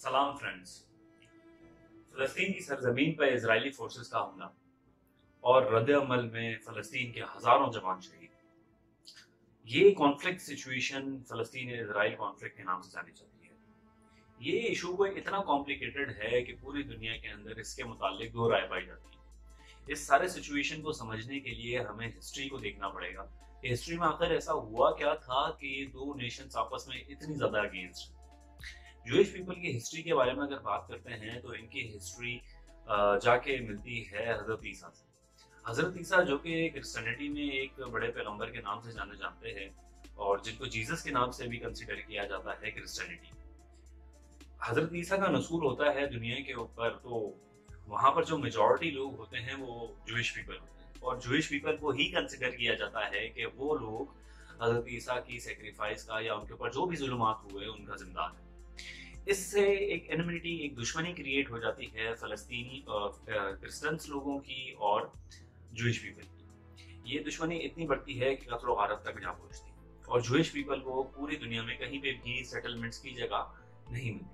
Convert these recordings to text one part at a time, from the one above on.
सलाम फ्रेंड्स। फलस्तीन की सरजमीन पर इजरायली फोर्सेस का हमला और रद्द-ए-अमल में फलस्तीन के हजारों जवान शहीद। ये कॉन्फ्लिक्ट सिचुएशन फलस्तीन इजराइल कॉन्फ्लिक्ट के नाम से जानी जाती है। ये इशू कोई इतना कॉम्प्लिकेटेड है कि पूरी दुनिया के अंदर इसके मुतालिक दो राय पाई जाती है। इस सारे सिचुएशन को समझने के लिए हमें हिस्ट्री को देखना पड़ेगा। हिस्ट्री में आखिर ऐसा हुआ क्या था कि ये दो नेशंस आपस में इतनी ज्यादा अगेंस्ट। जूइश पीपल की हिस्ट्री के बारे में अगर बात करते हैं तो इनकी हिस्ट्री जाके मिलती है हजरत ईसा से। हजरत ईसा जो कि क्रिश्चियनिटी में एक बड़े पैगंबर के नाम से जाने जाते हैं और जिनको जीसस के नाम से भी कंसीडर किया जाता है क्रिश्चियनिटी। हजरत ईसा का नसूल होता है दुनिया के ऊपर, तो वहां पर जो मेजॉरिटी लोग होते हैं वो जूइश पीपल होते हैं और जूइश पीपल को ही कंसीडर किया जाता है कि वो लोग हजरत ईसा की सेक्रीफाइस का या उनके ऊपर जो भी जुल्मात हुए उनका जिम्मेदार है। इससे एक एनिमिटी, एक दुश्मनी क्रिएट हो जाती है फलस्तीनी क्रिश्चियंस लोगों की और जूइश पीपल की। ये दुश्मनी इतनी बढ़ती है कि कत्ल गारत तक जा पहुंचती है और जूइश पीपल को पूरी दुनिया में कहीं पे भी सेटलमेंट्स की जगह नहीं मिलती।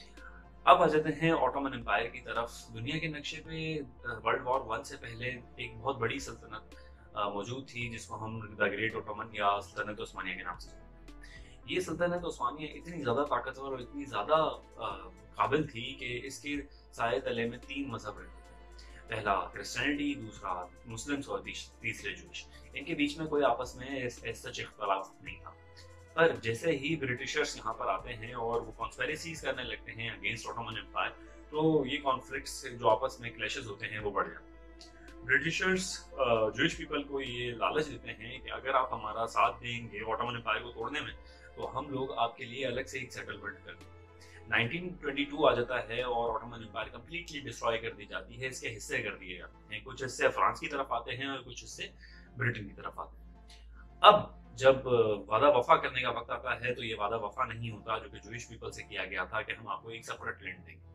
अब आ जाते हैं ऑटोमन एम्पायर की तरफ। दुनिया के नक्शे पे वर्ल्ड वॉर 1 से पहले एक बहुत बड़ी सल्तनत मौजूद थी जिसको हम द ग्रेट ओटोमन या सल्तनत उस्मानिया के नाम से। ये सल्तनत उस्मानिया इतनी ज़्यादा ताकतवर और इतनी ज़्यादा काबिल थी कि इसके साए तले में 3 मजहब रहते थे। पहला क्रिश्चियनिटी, दूसरा मुस्लिम्स और तीसरे जूश। इनके बीच में कोई आपस में सच इख्तलाफ नहीं था। पर जैसे ही ब्रिटिशर्स यहाँ पर आते हैं और वो कॉन्स्पिरेसीज करने लगते हैं अगेंस्ट ऑटोमन एम्पायर, तो ये कॉन्फ्लिक्ट्स जो आपस में क्लैशेस होते हैं वो बढ़ जाते हैं। ब्रिटिशर्स जूइश पीपल को ये लालच देते हैं कि अगर आप हमारा साथ देंगे ऑटोमन एम्पायर को तोड़ने में तो हम लोग आपके लिए अलग से एक सेटलमेंट कर दें। 1922 आ जाता है और ऑटोमन एम्पायर कंप्लीटली डिस्ट्रॉय कर दी जाती है। इसके हिस्से कर दिए जाते हैं, कुछ हिस्से फ्रांस की तरफ आते हैं और कुछ हिस्से ब्रिटेन की तरफ आते हैं। अब जब वादा वफा करने का वक्त आता है तो ये वादा वफा नहीं होता जो कि जूइश पीपल से किया गया था कि हम आपको एक सेपरेट लैंड देंगे।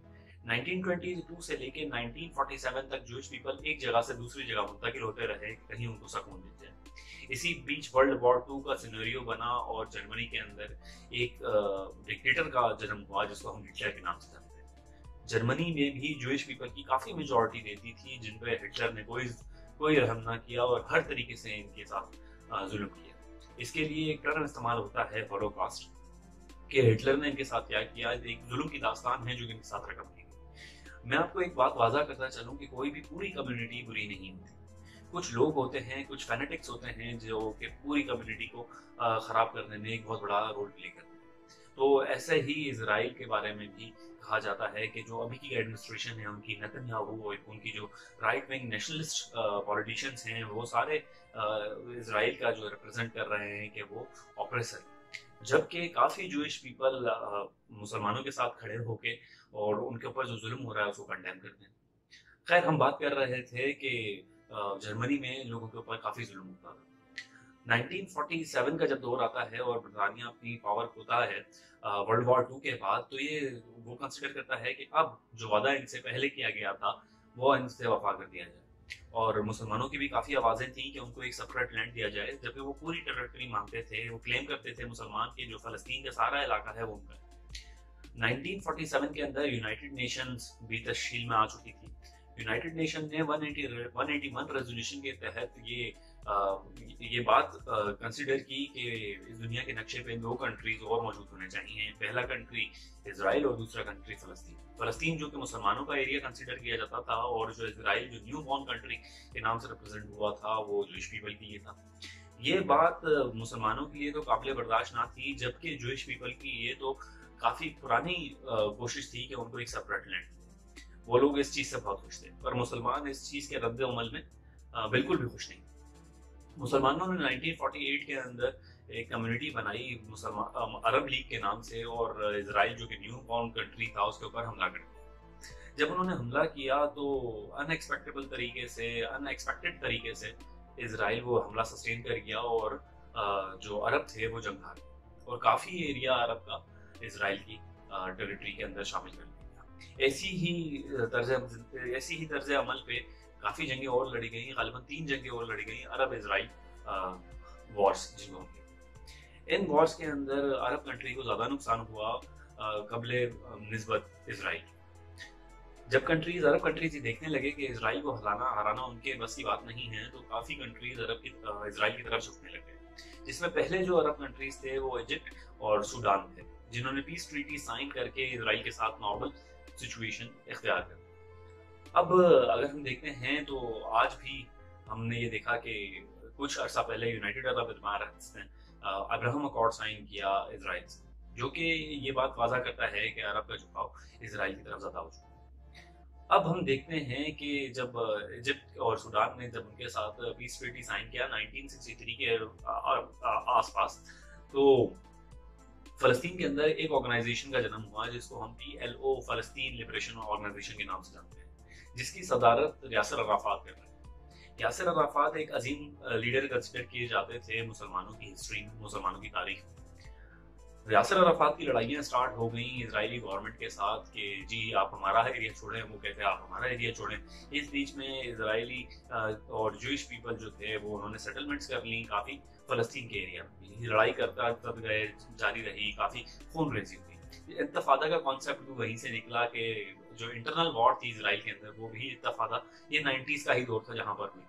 1922 से लेके 1947 तक जूइश पीपल एक जगह से दूसरी जगह मुंतकिल होते रहे, कहीं उनको सुकून मिल जाए। इसी बीच वर्ल्ड वॉर 2 का सिनेरियो बना और जर्मनी के अंदर एक डिक्टेटर का जन्म हुआ जिसको हम हिटलर के नाम से जानते हैं। जर्मनी में भी जूइश पीपल की काफी मेजॉरिटी रहती थी जिन पे हिटलर ने कोई रहम ना किया और हर तरीके से इनके साथ जुल्म किया। इसके लिए एक टर्म इस्तेमाल होता है होलोकॉस्ट, कि हिटलर ने इनके साथ क्या किया। एक जुल्म की दास्तान है जो इनके साथ रकम की गई। मैं आपको एक बात वाज़ा करना चलूं कि कोई भी पूरी कम्युनिटी बुरी नहीं होती। कुछ लोग होते हैं, कुछ फैनेटिक्स होते हैं जो कि पूरी कम्युनिटी को खराब करने में एक बहुत बड़ा रोल प्ले करते हैं। तो ऐसे ही इजराइल के बारे में भी कहा जाता है कि जो अभी की एडमिनिस्ट्रेशन है उनकी, नेतन्याहू और उनकी जो राइट विंग नेशनलिस्ट पॉलिटिशियंस हैं वो सारे इजराइल का जो रिप्रेजेंट कर रहे हैं कि वो ऑपरेसर, जबकि काफ़ी जूइश पीपल मुसलमानों के साथ खड़े होके और उनके ऊपर जो जुल्म हो रहा है उसको कंडेम करते हैं। खैर, हम बात कर रहे थे कि जर्मनी में लोगों के ऊपर काफ़ी जुल्म होता था। 1947 का जब दौर आता है और ब्रिटानिया अपनी पावर खोता है वर्ल्ड वॉर 2 के बाद, तो ये वो कंसिडर करता है कि अब जो वादा इनसे पहले किया गया था वो इनसे वफा कर दिया जाए। और मुसलमानों की भी काफ़ी आवाज़ें थी कि उनको एक सेपरेट लैंड दिया जाए, जबकि वो पूरी टेरिटरी मांगते थे। वो क्लेम करते थे मुसलमान के जो फ़लस्तीन का सारा इलाका है वो उनका है। 1947 के अंदर यूनाइटेड नेशंस भी तश्कील में आ चुकी थी। यूनाइटेड नेशन ने 181 रेजोल्यूशन के तहत ये बात कंसिडर की कि इस दुनिया के नक्शे पे 2 कंट्रीज और मौजूद होने चाहिए। पहला कंट्री इजराइल और दूसरा कंट्री फ़लस्तीन। फ़लस्तीन जो कि मुसलमानों का एरिया कंसिडर किया जाता था और जो इजराइल जो न्यू बॉर्न कंट्री के नाम से रिप्रेजेंट हुआ था वो जूइश पीपल के लिए था। ये बात मुसलमानों के लिए तो काबिल बर्दाश्त ना थी, जबकि जूइश पीपल की ये तो काफ़ी पुरानी कोशिश थी कि उनको एक सेपरेट लैंड। वो लोग इस चीज़ से बहुत खुश थे, पर मुसलमान इस चीज़ के रद्द अमल में बिल्कुल भी खुश नहीं। मुसलमानों ने 1948 के अंदर एक कम्युनिटी बनाई मुसलमान अरब लीग के नाम से और इजराइल जो कि न्यू बॉर्न कंट्री था उसके ऊपर हमला कर दिया। जब उन्होंने हमला किया तो अनएक्सपेक्टेड तरीके से इजराइल वो हमला सस्टेन कर गया और जो अरब थे वो जंग हार गए और काफ़ी एरिया अरब का इजराइल की टेरिटरी के अंदर शामिल कर लिया। ऐसी ही तर्ज अमल पे काफ़ी जंगें और लड़ी गई, गालिबन 3 जंगें और लड़ी गई अरब इजराइल वॉर्स जिनको। इन वॉर्स के अंदर अरब कंट्री को ज़्यादा नुकसान हुआ कबले निस्बत इसराइल। जब अरब कंट्रीज ये देखने लगे कि इसराइल को हराना उनके बस की बात नहीं है, तो काफ़ी कंट्रीज इसराइल की तरफ झुकने लगे, जिसमें पहले जो अरब कंट्रीज थे वो इजिप्ट और सूडान थे, जिन्होंने पीस ट्रीटी साइन करके इसराइल के साथ नॉर्मल सिचुएशन इख्तियार कर। अब अगर हम देखते हैं तो आज भी हमने ये देखा कि कुछ अर्सा पहले यूनाइटेड अरब इमारात ने अब्राहम अकॉर्ड साइन किया इसराइल से, जो कि ये बात वाज़ा करता है कि अरब का झुकाव इसराइल की तरफ ज़्यादा हो चुका है। अब हम देखते हैं कि जब इजिप्ट और सूडान ने जब उनके साथ पीस ट्रीटी साइन किया 1963 के आसपास, तो फलस्तीन के अंदर एक ऑर्गेनाइजेशन का जन्म हुआ जिसको हम PLO फलस्तीन लिबरेशन ऑर्गेनाइजेशन के नाम से जानते हैं, जिसकी सदारत यासिर अराफात कर रहे हैं। यासिर अराफात एक अजीम लीडर कंसिडर किए जाते थे मुसलमानों की हिस्ट्री में, मुसलमानों की तारीख में। यासिर अराफात की लड़ाइयाँ स्टार्ट हो गई इजरायली गवर्नमेंट के साथ कि जी आप हमारा एरिया छोड़ें, वो कहते हैं आप हमारा एरिया छोड़ें। इस बीच में इजरायली और जूइश पीपल जो थे वो उन्होंने सेटलमेंट्स कर ली काफ़ी फ़लस्तीन के एरिया में। लड़ाई करता तब गए, जारी रही, काफ़ी खून रेजी हुई। इंतफादा का कॉन्सेप्ट भी वहीं से निकला कि जो इंटरनल वॉर थी इसराइल के अंदर, वो भी इंतफादा ये 90s का ही दौर था जहाँ पर हुई।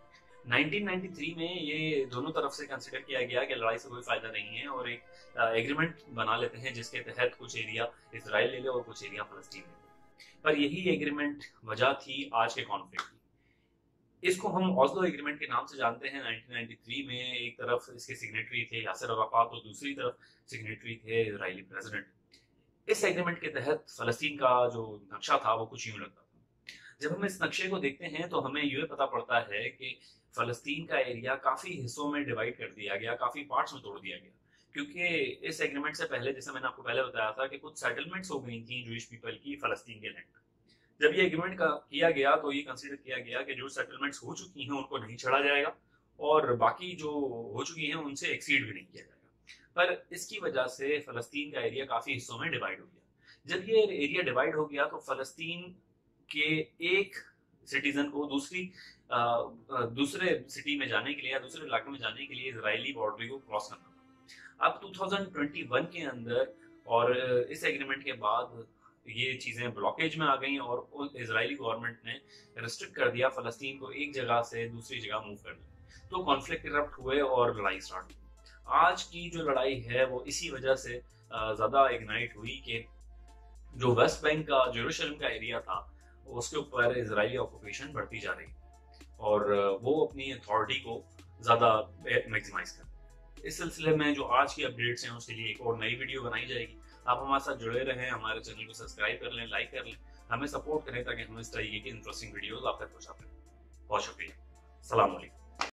1993 में ये दोनों तरफ से कंसिडर किया गया कि लड़ाई से कोई फायदा नहीं है और एक एग्रीमेंट बना लेते हैं जिसके तहत कुछ एरिया इसराइल ले ले और कुछ एरिया फलस्तीन ले ले। पर यही एग्रीमेंट वजह थी आज के कॉन्फ्लिक्ट की। इसको हम ऑस्लो एग्रीमेंट के नाम से जानते हैं। 1993 में एक तरफ इसके सिग्नेटरी थे यासिर अराफात और दूसरी तरफ सिग्नेटरी थे इजरायली प्रेसिडेंट। इस एग्रीमेंट के तहत फलस्तीन का जो नक्शा था वो कुछ यूं लगता था। जब हम इस नक्शे को देखते हैं तो हमें ये पता पड़ता है कि फलस्तीन का एरिया काफी हिस्सों में डिवाइड कर दिया गया, काफी पार्ट्स में तोड़ दिया गया, क्योंकि इस एग्रीमेंट से पहले, जैसे मैंने आपको पहले बताया था, कि कुछ सेटलमेंट्स हो गई थी जूइश पीपल की फलस्तीन के लैंड में। जब ये एग्रीमेंट किया गया तो ये कंसीडर किया गया कि जो सेटलमेंट्स हो चुकी हैं उनको नहीं छोड़ा जाएगा और बाकी जो हो चुकी हैं उनसे एक्सीड भी नहीं किया जाएगा। पर इसकी वजह से फलस्तीन का एरिया काफी हिस्सों में डिवाइड हो गया। जब ये एरिया डिवाइड हो गया तो फलस्तीन के एक सिटीजन को दूसरे सिटी में जाने के लिए या दूसरे इलाके में जाने के लिए इजरायली बॉर्डर को क्रॉस करना था। अब 2021 के अंदर और इस एग्रीमेंट के बाद ये चीजें ब्लॉकेज में आ गई और इजरायली गवर्नमेंट ने रिस्ट्रिक्ट कर दिया फलस्तीन को एक जगह से दूसरी जगह मूव करने। तो कॉन्फ्लिक्ट इरप्ट हुए और लड़ाई स्टार्ट हुई। आज की जो लड़ाई है वो इसी वजह से ज्यादा इग्नाइट हुई कि जो वेस्ट बैंक का जेरूशलेम का एरिया था उसके ऊपर इजरायली ऑक्यूपेशन बढ़ती जा रही और वो अपनी अथॉरिटी को ज़्यादा मैक्सिमाइज कर। इस सिलसिले में जो आज की अपडेट्स हैं उसके लिए एक और नई वीडियो बनाई जाएगी। आप हमारे साथ जुड़े रहें, हमारे चैनल को सब्सक्राइब कर लें, लाइक कर लें, हमें सपोर्ट करें ताकि हम इस तरीके की इंटरेस्टिंग वीडियोस आप तक पहुंचा पाएं। बहुत शुक्रिया। अस्सलाम वालेकुम।